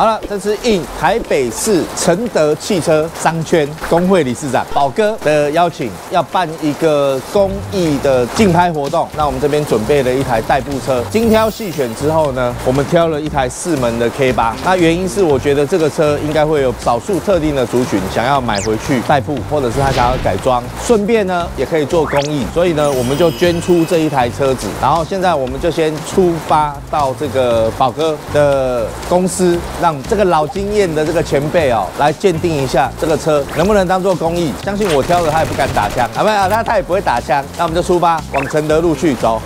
好了，这次应台北市承德汽车商圈工会理事长宝哥的邀请，要办一个公益的竞拍活动。那我们这边准备了一台代步车，精挑细选之后呢，我们挑了一台4门的 K8。那原因是我觉得这个车应该会有少数特定的族群想要买回去代步，或者是他想要改装，顺便呢也可以做公益。所以呢，我们就捐出这一台车子。然后现在我们就先出发到这个宝哥的公司，让这个老经验的这个前辈哦来鉴定一下这个车能不能当做公益。相信我挑的他也不敢打枪，啊没有，他也不会打枪。那我们就出发往承德路去走。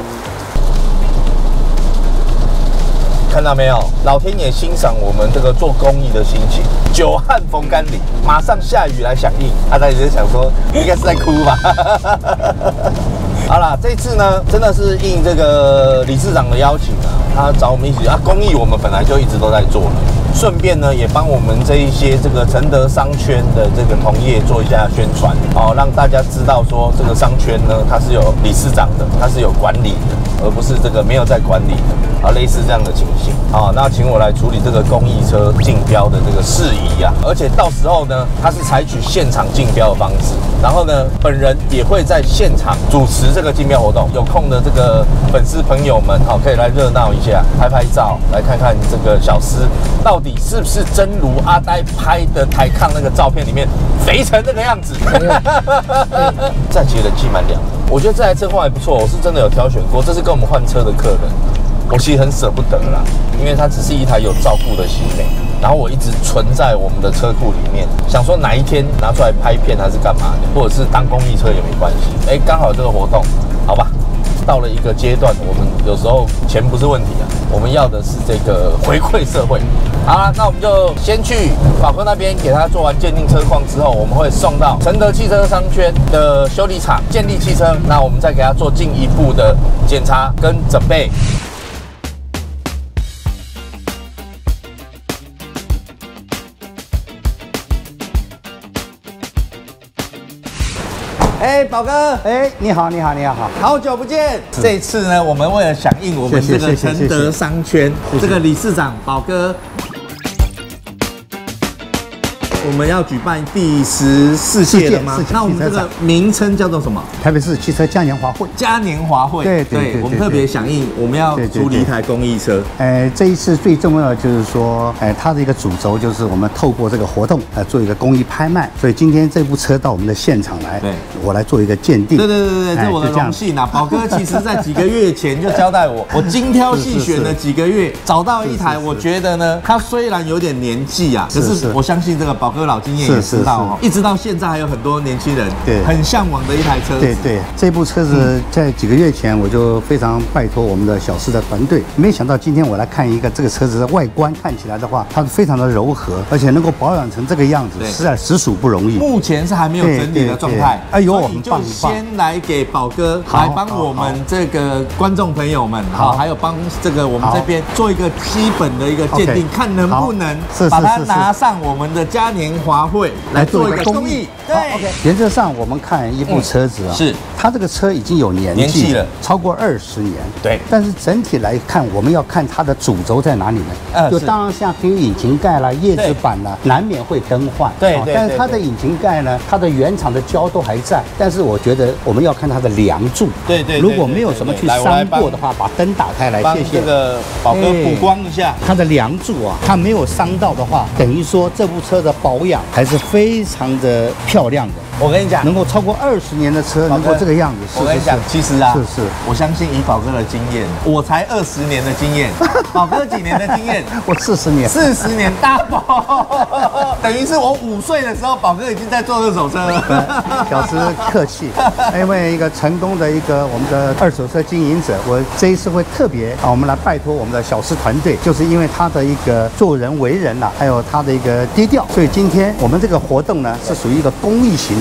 看到没有，老天爷欣赏我们这个做公益的心情。久旱逢甘霖，马上下雨来响应。大家也想说，应该是在哭吧？好啦，这次呢，真的是应这个理事长的邀请啊，他找我们一起啊，公益我们本来就一直都在做了，顺便呢也帮我们这一些这个承德商圈的这个同业做一下宣传，哦，让大家知道说这个商圈呢它是有理事长的，它是有管理的，而不是这个没有在管理的啊，类似这样的情形。好，那请我来处理这个公益车竞标的这个事宜啊，而且到时候呢，它是采取现场竞标的方式，然后呢，本人也会在现场主持这个竞标活动。有空的这个粉丝朋友们，好，可以来热闹一下，拍拍照，来看看这个小司到底是不是真如阿呆拍的台抗那个照片里面肥成那个样子。再其实人气蛮凉的，我觉得这台车况还不错，我是真的有挑选过，这是跟我们换车的客人。我其实很舍不得啦，因为它只是一台有照顾的新美，然后我一直存在我们的车库里面，想说哪一天拿出来拍片还是干嘛的，或者是当公益车也没关系。哎，刚好这个活动，好吧，到了一个阶段，我们有时候钱不是问题啊，我们要的是这个回馈社会。好了，那我们就先去宝哥那边给他做完鉴定车况之后，我们会送到承德汽车商圈的修理厂建立汽车，那我们再给他做进一步的检查跟准备。哎，宝哥， 哎，你好，你好，你好， 好久不见。这一次呢，我们为了响应我们这个承德商圈这个理事长宝哥，我们要举办第14届了吗？那我们这个名称叫做什么？ 台北市汽车嘉年华会。 嘉年华会，对，我们特别响应，我们要处理一台公益车。 这一次最重要的就是说，它的一个主轴就是我们透过这个活动做一个公益拍卖。所以今天这部车到我们的现场来，对，我来做一个鉴定。对， 这是我的荣幸啊！宝哥其实在几个月前就交代我，我精挑细选了几个月，找到一台，我觉得呢，它虽然有点年纪啊，可是我相信这个宝哥老经验也知道哦，一直到现在还有很多年轻人很向往的一台车子。 对，这部车子在几个月前我就非常拜托我们的小司的团队，没想到今天我来看一个这个车子的外观，看起来的话，它是非常的柔和，而且能够保养成这个样子，实在实属不容易。 目前是还没有整理的状态。 哎呦， 所以就先来给宝哥来帮我们这个观众朋友们，好，还有帮这个我们这边做一个基本的一个鉴定，看能不能把它拿上我们的嘉年华会来做一个公益。对， 原则上我们看一部车子啊，是它这个车已经有年纪了，超过20年。对，但是整体来看，我们要看它的主轴在哪里呢？就当然像比如引擎盖啦、叶子板啦，难免会更换。对，但是它的引擎盖呢，它的原厂的胶都还在。但是我觉得我们要看它的梁柱。对，如果没有什么去伤过的话，把灯打开来，谢谢。 这个宝哥补光一下， 它的梁柱啊，它没有伤到的话，等于说这部车的保养还是非常的漂亮的。 我跟你讲， 能够超过20年的车能够这个样子， 我跟你讲，其实啊， 是， 我相信以宝哥的经验，我才20年的经验，宝哥几年的经验？ 我40年 ，40年大宝，等于是我5岁的时候，宝哥已经在做2手车了。 小司客气，因为一个成功的一个我们的2手车经营者，我这一次会特别我们来拜托我们的小司团队，就是因为他的一个做人为人还有他的一个低调，所以今天我们这个活动呢是属于一个公益型的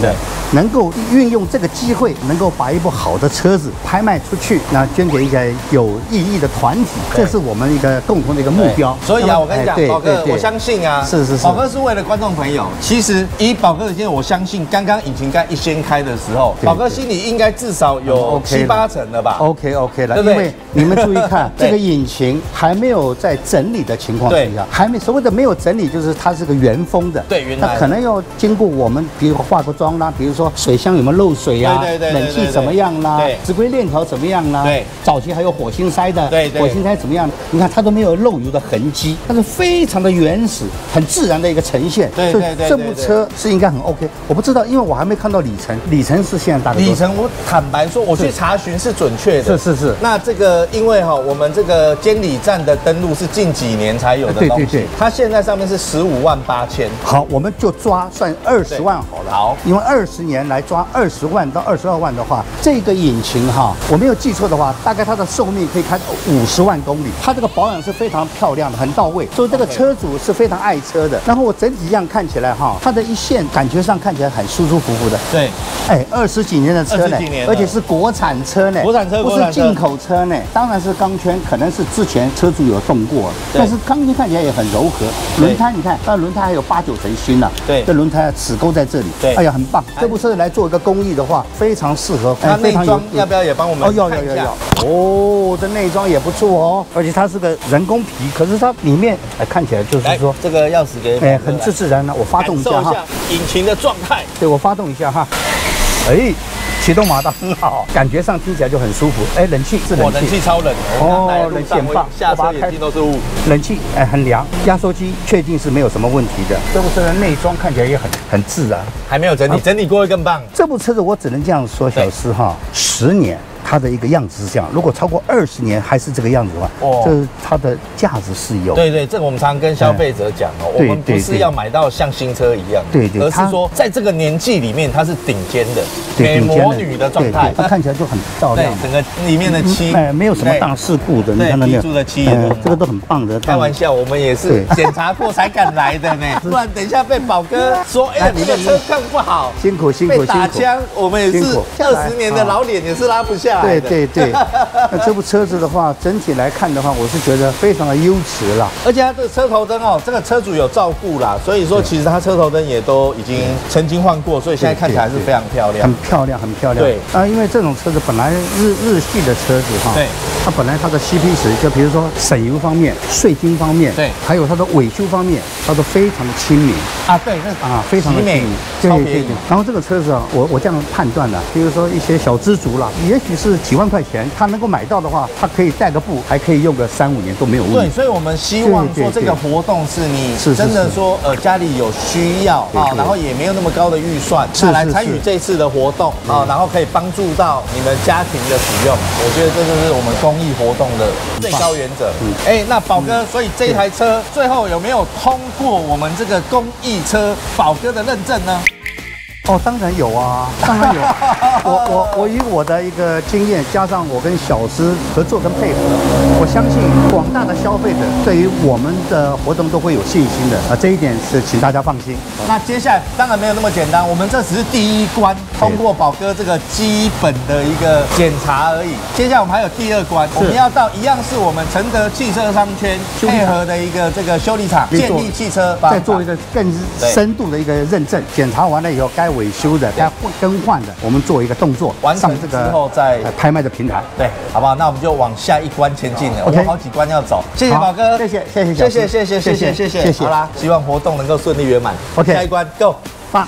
的，能够运用这个机会，能够把一部好的车子拍卖出去，那捐给一个有意义的团体，这是我们一个共同的一个目标。 所以啊，我跟你讲，宝哥，我相信啊， 是， 宝哥是为了观众朋友。其实以宝哥的经验，我相信刚刚引擎盖一掀开的时候，宝哥心里应该至少有7、8成了吧 ？OK 了，因为你们注意看，这个引擎还没有在整理的情况之下，还没所谓的没有整理，就是它是个原封的， 对，原来它可能要经过我们，比如化个妆啦，比如说水箱有没有漏水啊，冷气怎么样啦，指挥链条怎么样啦， 对， 早期还有火星塞的， 对， 火星塞怎么样？你看它都没有漏油的痕迹，它是非常的原始、很自然的一个呈现。 对， 这部车是应该很 OK。我不知道，因为我还没看到里程，里程是现在大概里程，我坦白说，我去查询是准确的。 是。 那这个因为我们这个监理站的登录是近几年才有的东西，对，它现在上面是158000。 好，我们就算20万好了。 好， 因为20年来抓20万到22万的话，这个引擎我没有记错的话，大概它的寿命可以开50万公里。它这个保养是非常漂亮的，很到位，所以这个车主是非常爱车的。然后我整体这样看起来它的一线感觉上看起来很舒舒服服的。 对 ，20几年的车呢，而且是国产车呢，不是进口车呢。当然是钢圈，可能是之前车主有动过，但是钢圈看起来也很柔和。轮胎你看，它轮胎还有8、9成新呢。 对， 这轮胎齿钩在这里。 对， 哎呀，很棒。这部车来做一个公益的话，非常适合。 它内装要不要也帮我们看一下？ 哦，这内装也不错哦，而且它是个人工皮，可是它里面看起来就是说， 这个钥匙给很自然呢。我发动一下引擎的状态。 对，我发动一下启动马达很好，感觉上听起来就很舒服。冷气是冷气， 冷气超冷哦，冷气很棒， 下车眼睛都是雾。 冷气很凉，压缩机确定是没有什么问题的。这部车的内装看起来也很自然， 还没有整理，整理过会更棒。 这部车子我只能这样说，小施10年。它的一个样子是这样，如果超过20年还是这个样子的话，这它的价值是有。 对，这个我们常跟消费者讲我们不是要买到像新车一样， 对， 而是说在这个年纪里面它是顶尖的美魔女的状态， 它看起来就很漂亮。 整个里面的漆没有什么大事故的，你看到没有？ 住的漆， 这个都很棒的。 开玩笑，我们也是检查过才敢来的呢，不然等一下被宝哥说，你的车看不好， 辛苦， 被打枪，我们也是20年的老脸也是拉不下来的。 对。那这部车子的话，整体来看的话，我是觉得非常的优质啦。 而且它这个车头灯这个车主有照顾啦，所以说其实它车头灯也都已经曾经换过，所以现在看起来是非常漂亮， 很漂亮。对因为这种车子本来日系的车子对， 它本来它的 CP 值，就比如说省油方面、税金方面， 对， 还有它的维修方面，它都非常的亲民对， 非常的亲民，对。然后这个车子我这样判断的，比如说一些小资族啦，也许是几万块钱，他能够买到的话，他可以带个步，还可以用个3、5年都没有问题。 对，所以我们希望说这个活动是你真的说家里有需要然后也没有那么高的预算，来参与这次的活动然后可以帮助到你们家庭的使用。我觉得这就是我们公益活动的最高原则。那宝哥，所以这一台车最后有没有通过我们这个公益车宝哥的认证呢？ 当然有啊，当然有。我以我的一个经验，加上我跟小施合作跟配合，我相信广大的消费者对于我们的活动都会有信心的这一点是请大家放心。 那接下来当然没有那么简单，我们这只是第一关，通过宝哥这个基本的一个检查而已。接下来我们还有第2关，我们要到一样是我们承德汽车商圈配合的一个这个修理厂建立汽车， 再做一个更深度的一个认证。检查完了以后，该维修的、该更换的，我们做一个动作， 完成之后再拍卖的平台。 对，好不好？那我们就往下一关前进了。我们好几关要走。谢谢宝哥，谢谢。好啦，希望活动能够顺利圆满。 OK， 下一关 Go。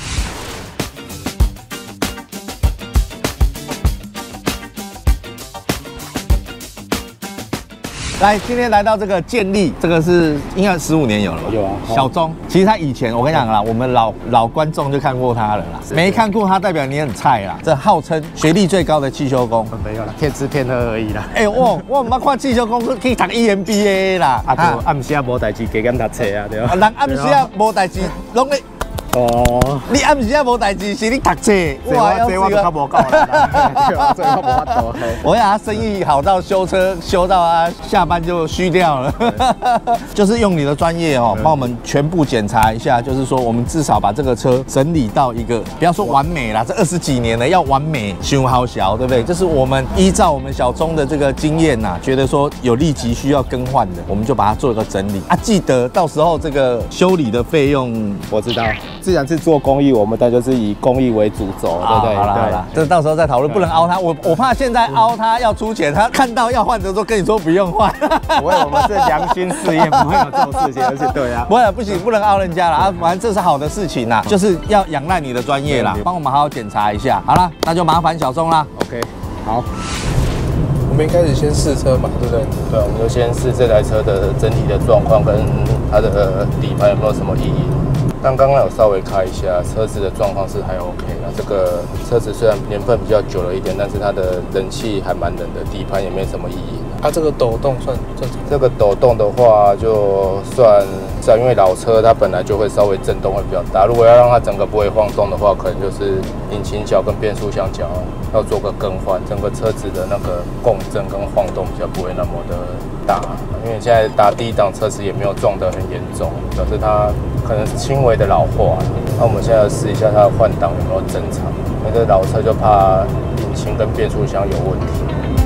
来，今天来到这个建立，这个是应该15年有了吧？有啊。小钟，其实他以前我跟你讲啦，我们老观众就看过他了啦，没看过他代表你很菜啦。这号称学历最高的汽修工， 没有啦，骗吃骗喝而已啦。 我唔捌看汽修工去读 EMBA 啦。 就暗时无代志，加减读册啊，对吧？ 人暗时无代志，拢咧。 哦， 你暗时也无代志，是你读册。 这我都较无够啦，这我无法度。 我想他生意好到修车修到他下班就虚掉了。就是用你的专业哦，帮我们全部检查一下，就是说我们至少把这个车整理到一个，不要说完美啦，这20几年了，要完美，修好小，对不对？就是我们依照我们小钟的这个经验呐，觉得说有立即需要更换的，我们就把它做一个整理啊。记得到时候这个修理的费用， 我知道，既然是做公益，我们当然就是以公益为主轴，对不对？ 好啦，这到时候再讨论，不能凹他。我怕现在凹他要出钱，他看到要换的时候跟你说不用换。 不会，我们是良心事业，不会有这种事情，而且对啊， 不行，不能凹人家啦啊！反正这是好的事情啦，就是要仰赖你的专业啦，帮我们好好检查一下。好了，那就麻烦小钟啦。 OK， 好。 我们一开始先试车嘛，对不对？ 对，我们就先试这台车的整体的状况跟它的底盘有没有什么异音。但刚刚有稍微开一下，车子的状况是还 OK 的。这个车子虽然年份比较久了一点，但是它的冷气还蛮冷的，底盘也没什么异音。 它这个抖动算这个抖动的话，就算因为老车它本来就会稍微震动会比较大。如果要让它整个不会晃动的话，可能就是引擎角跟变速箱角要做个更换，整个车子的那个共振跟晃动比较不会那么的大。因为现在打低档车子也没有撞得很严重，表示它可能是轻微的老化。那我们现在试一下它的换挡有没有正常，因为这老车就怕引擎跟变速箱有问题。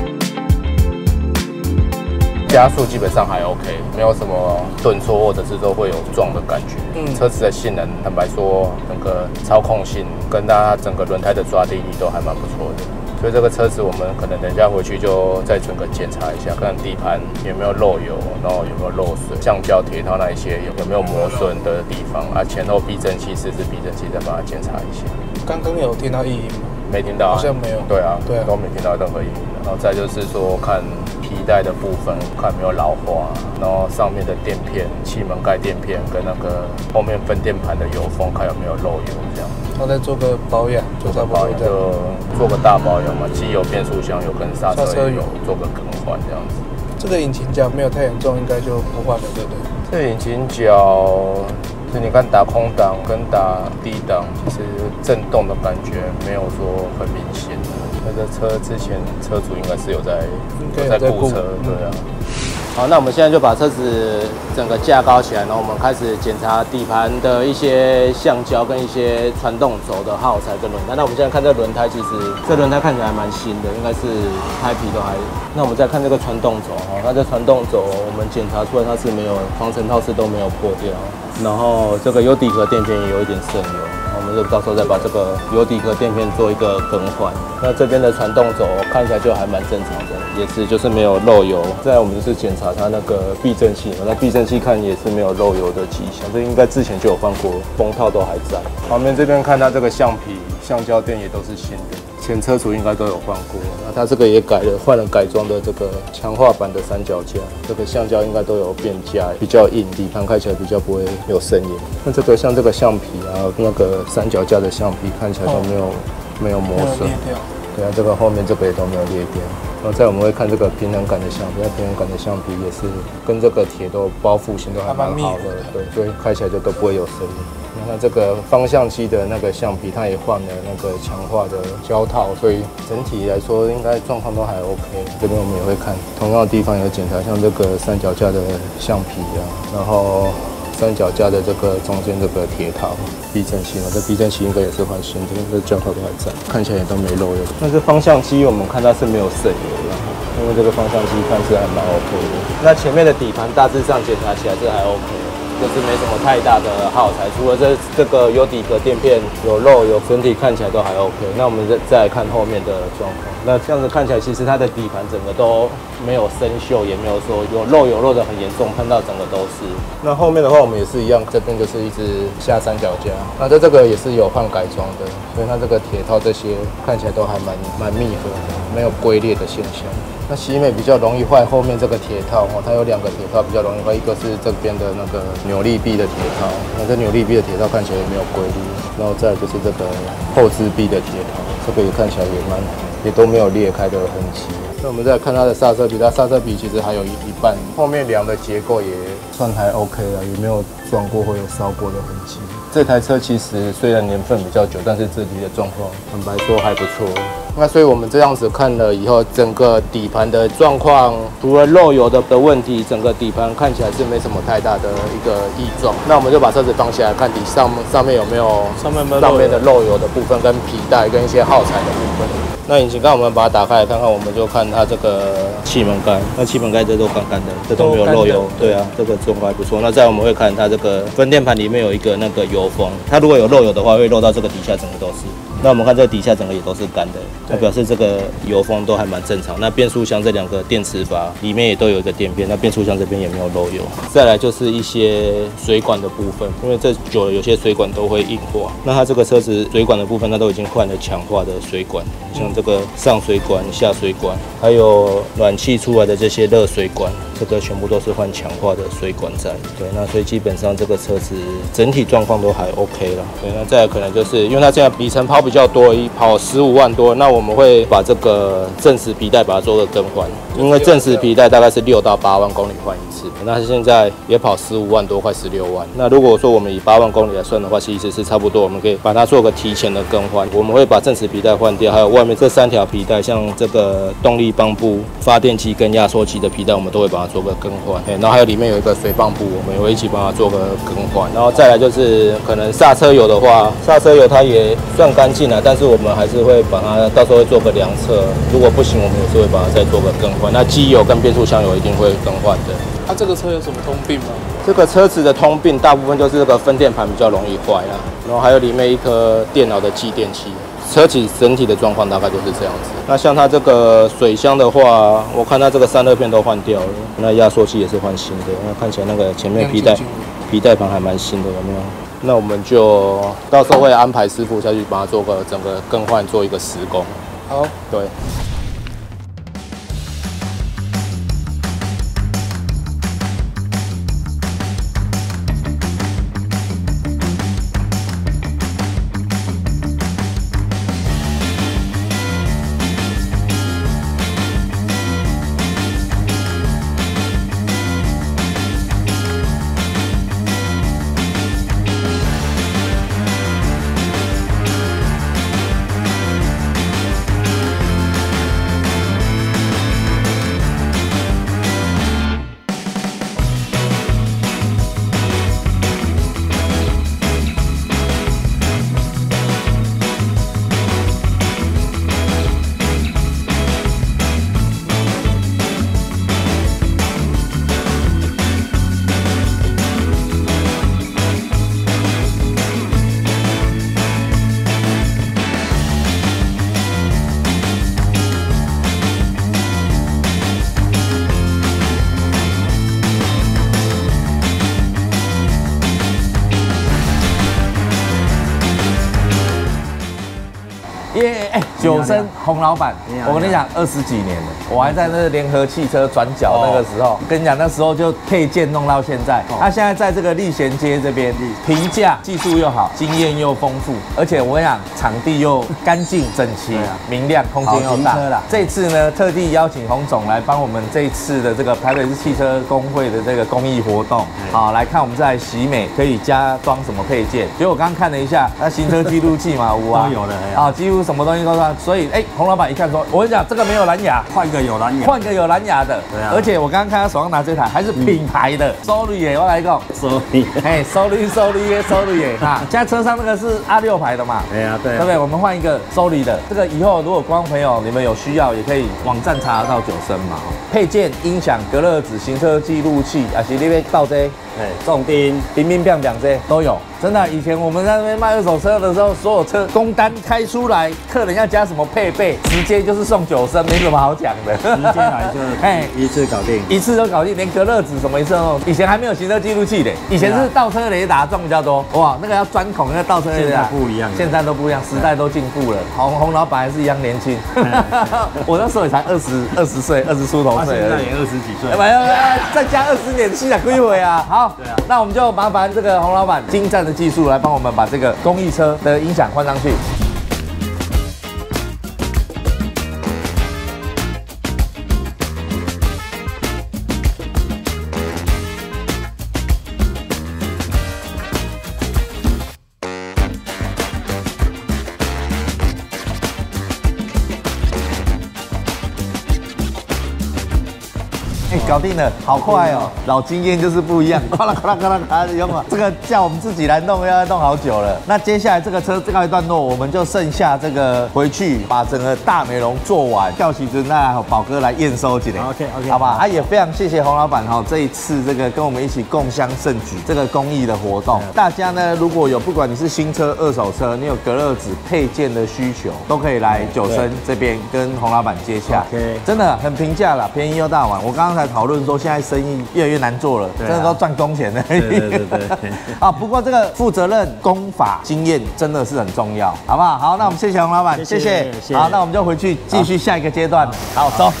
加速基本上还 OK， 没有什么顿挫或者是说会有撞的感觉。车子的性能，坦白说，那个操控性跟它整个轮胎的抓地力都还蛮不错的。所以这个车子我们可能等一下回去就再整个检查一下，看底盘有没有漏油，然后有没有漏水，橡胶铁套那一些有没有磨损的地方啊，前后避震器、四支避震器再把它检查一下。 刚刚有听到异音吗？ 没听到， 好像没有。 对啊，都没听到任何异音。然后再就是说看皮带的部分，看有没有老化，然后上面的垫片、气门盖垫片跟那个后面分电盘的油封，看有没有漏油这样。 然后再做个保养， 做个保养就做个大保养嘛，机油、变速箱油跟刹车油做个更换这样子。 这个引擎角没有太严重，应该就不换了，对不对？ 这引擎角，就你看打空档跟打低档，其实震动的感觉没有说很明显的。那个车之前车主应该是有在顾车，对啊。好，那我们现在就把车子整个架高起来，然后我们开始检查底盘的一些橡胶跟一些传动轴的耗材跟轮胎。那我们现在看这轮胎，其实这轮胎看起来还蛮新的，应该是胎皮都还。那我们再看这个传动轴哦，那这传动轴我们检查出来它是没有防尘套是都没有破掉，然后这个油底壳垫片也有一点渗油。我们就到时候再把这个油底壳垫片做一个更换。那这边的传动轴看起来就还蛮正常的，也是就是没有漏油。再来我们就是检查它那个避震器，那避震器看也是没有漏油的迹象，这应该之前就有换过，封套都还在。旁边这边看它这个橡皮、橡胶垫也都是新的，前车主应该都有换过。那它这个也换了改装的这个强化版的三脚架，这个橡胶应该都有变加，比较硬，底盘开起来比较不会有声音。那这个像这个橡皮啊，那个三脚架的橡皮看起来都没有磨损，对啊，这个后面这个也都没有裂掉。然后再我们会看这个平衡感的橡皮，那平衡感的橡皮也是跟这个铁都包覆性都还蛮好的，对，所以开起来就都不会有声音。那这个方向机的那个橡皮，它也换了那个强化的胶套，所以整体来说应该状况都还 OK。这边我们也会看同样的地方有检查，像这个三脚架的橡皮啊，然后三脚架的这个中间这个铁套避震器嘛，这避震器应该也是换新的，这胶套都还在，看起来也都没漏油。但是方向机我们看它是没有渗油的，因为这个方向机看是还蛮 OK 的。那前面的底盘大致上检查起来是还 OK。就是没什么太大的耗材，除了这个油底壳垫片有漏油，整体看起来都还 OK。那我们再来看后面的状况。那这样子看起来，其实它的底盘整个都没有生锈，也没有说有漏油漏得很严重，喷到整个都是。那后面的话，我们也是一样，这边就是一直下三脚架。那这个也是有换改装的，所以它这个铁套这些看起来都还蛮密合的，没有龟裂的现象。那喜美比较容易坏，后面这个铁套哦，它有两个铁套比较容易坏，一个是这边的那个扭力臂的铁套，那这扭力臂的铁套看起来也没有龟裂，然后再就是这个后支臂的铁套，这个也看起来也都没有裂开的痕迹。那我们再看它的刹车皮，它刹车皮其实还有一半，后面梁的结构也算还 OK 了，也没有撞过或有烧过的痕迹。 这台车其实虽然年份比较久，但是整体的状况坦白说还不错。那所以我们这样子看了以后，整个底盘的状况，除了漏油的问题，整个底盘看起来是没什么太大的一个异状。那我们就把车子放下来，看底上面有没有上面的漏油的部分，跟皮带跟一些耗材的部分。那引擎盖我们把它打开来看看，我们就看它这个气门盖，那气门盖这都干干的，这都没有漏油。对啊，这个状况还不错。那再我们会看它这个分电盘里面有一个那个油封，它如果有漏油的话，会漏到这个底下，整个都是。那我们看这个底下整个也都是干的，那表示这个油封都还蛮正常。那变速箱这两个电磁阀里面也都有一个电片，那变速箱这边也没有漏油。再来就是一些水管的部分，因为这久了有些水管都会硬化。那它这个车子水管的部分，它都已经换了强化的水管，像这个上水管、下水管，还有暖气出来的这些热水管，这个全部都是换强化的水管在。对，那所以基本上这个车子整体状况都还 OK 啦。对，那再来可能就是因为它现在里程跑比较多，跑15万多，那我们会把这个正时皮带把它做个更换，因为正时皮带大概是6到8万公里换一次，那现在也跑15万多，快16万。那如果说我们以8万公里来算的话，其实是差不多，我们可以把它做个提前的更换。我们会把正时皮带换掉，还有外面这3条皮带，像这个动力泵部、发电机跟压缩机的皮带，我们都会把它做个更换。然后还有里面有一个水泵部，我们也会一起帮它做个更换。然后再来就是可能刹车油的话，刹车油它也算干净了，但是我们还是会把它到时候会做个量测，如果不行，我们也是会把它再做个更换。那机油跟变速箱油一定会更换的。 它这个车有什么通病吗？ 这个车子的通病大部分就是这个分电盘比较容易坏啦，然后还有里面一颗电脑的继电器。车体整体的状况大概就是这样子。那像它这个水箱的话，我看它这个散热片都换掉了，那压缩机也是换新的。那看起来那个前面皮带盘还蛮新的，有没有？那我们就到时候会安排师傅下去把它做个整个更换，做一个施工。 好， 对。 9升洪老板，我跟你讲20几年了，我还在那联合汽车转角那个时候，跟你讲那时候就配件弄到现在。他现在在这个立贤街这边，评价技术又好，经验又丰富，而且我跟你讲场地又干净整齐、明亮，空间又大。这次呢，特地邀请洪总来帮我们这一次的这个台北市汽车工会的这个公益活动，好来看我们在喜美可以加装什么配件。结果我刚刚看了一下，那行车记录器嘛，都有的啊，几乎什么东西都上。所以洪老板一看说，我跟你讲这个没有蓝牙，换个有蓝牙的。对啊。而且我刚刚看他手上拿这台还是品牌的，Soli耶，我来一个 Soli， Soli 耶，哈，现在车上那个是R6牌的嘛？对啊，对不对？我们换一个 Soli 的，这个以后如果观众朋友你们有需要，也可以网站查得到9升嘛。配件、音响、隔热纸、行车记录器，还是那边倒这，重钉、冰冰冰冰这都有。真的，以前我们在那边卖2手车的时候，所有车工单开出来，客人要加什么配备，直接就是送9升，没什么好讲的。直接来就一次搞定，一次都搞定，连隔热纸什么一次都。以前还没有行车记录器的，以前是倒车雷达装比较多，哇，那个要钻孔，那个倒车雷达不一样，现在都不一样，时代都进步了。洪老板还是一样年轻，我那时候也才20岁，20出头岁，现在也20几岁，再加20年，现在归回啊。好，那我们就麻烦这个洪老板精湛的技术来帮我们把这个公益车的音响换上去。 哎，搞定了，好快哦！老经验就是不一样，咔啦咔啦咔啦咔啦用啊，这个叫我们自己来弄，要弄好久了。那接下来这个车告一段落，我们就剩下这个回去把整个大美容做完，叫其实那宝哥来验收几嘞。 OK， 好吧？啊，也非常谢谢洪老板哈，这一次这个跟我们一起共襄盛举这个公益的活动。大家呢，如果有不管你是新车、二手车，你有隔热纸配件的需求，都可以来九生这边跟洪老板接洽。 OK， 真的很平价啦，便宜又大碗。我刚刚才讨论说，现在生意越来越难做了，真的都赚工钱的。 对。 啊，不过这个负责任、功法、经验真的是很重要，好不好？好，那我们谢谢洪老板，谢谢。好，那我们就回去继续下一个阶段。好，走。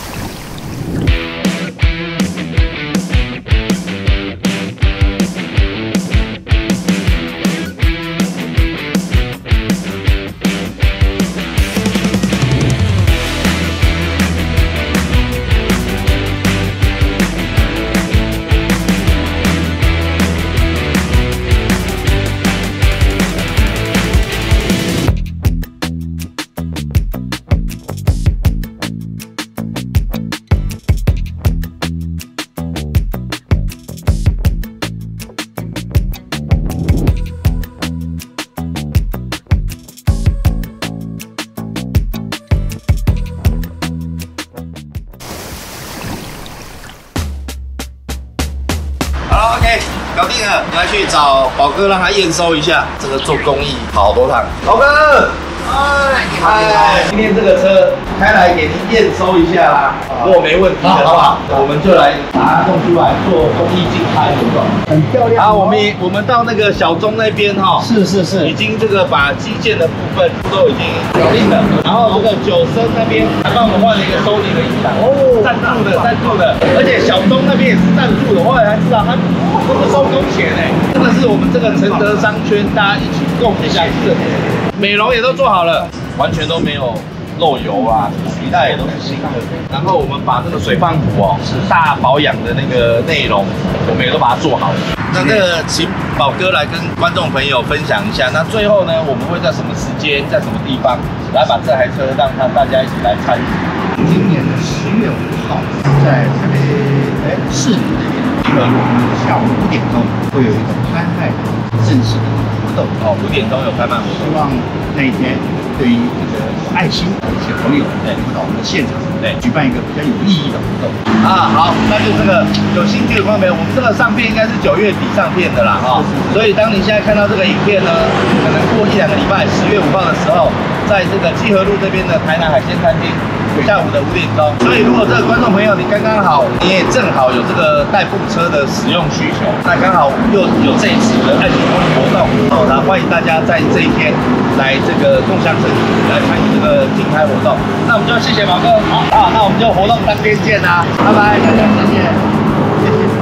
搞定了，你要去找宝哥让他验收一下，这个做公益好多趟。宝哥，嗨，今天这个车开来给您验收一下啦，如果没问题的话，我们就来把它弄出来做公益竞拍活动， 很漂亮。 好，我们到那个小钟那边哈， 是， 已经这个把基建的部分都已经搞定了，然后这个九生那边还帮我们换了一个收礼的音响，赞助的，而且小钟那边也是赞助的，后来才知道他都不收工钱哎，真的是我们这个承德商圈大家一起共享的。美容也都做好了，完全都没有漏油啊，皮带也都是新的。然后我们把这个水放服哦，是大保养的那个内容，我们也都把它做好了。那这个请宝哥来跟观众朋友分享一下。那最后呢，我们会在什么时间，在什么地方来把这台车让大家一起来参与？ 今年的10月5号，在台北市里这边，集合路下午5点钟会有一个拍卖正式的活动。 5点钟有拍卖活动， 希望那一天对于这个有爱心的一些朋友，能够到我们的现场，举办一个比较有意义的活动。 好，那就这个有兴趣的朋友们，我们这个上片应该是9月底上片的啦，所以当你现在看到这个影片呢，可能过1-2个礼拜，10月5号的时候，在这个基河路这边的台南海鲜餐厅。下午的5点钟，所以如果这个观众朋友你刚刚好，你也正好有这个代步车的使用需求，那刚好又有这一次的爱心公益活动，那欢迎大家在这一天来这个共襄盛举，来参与这个竞拍活动。那我们就谢谢宝哥，好，那我们就活动当天见啦，拜拜，大家再见，谢谢。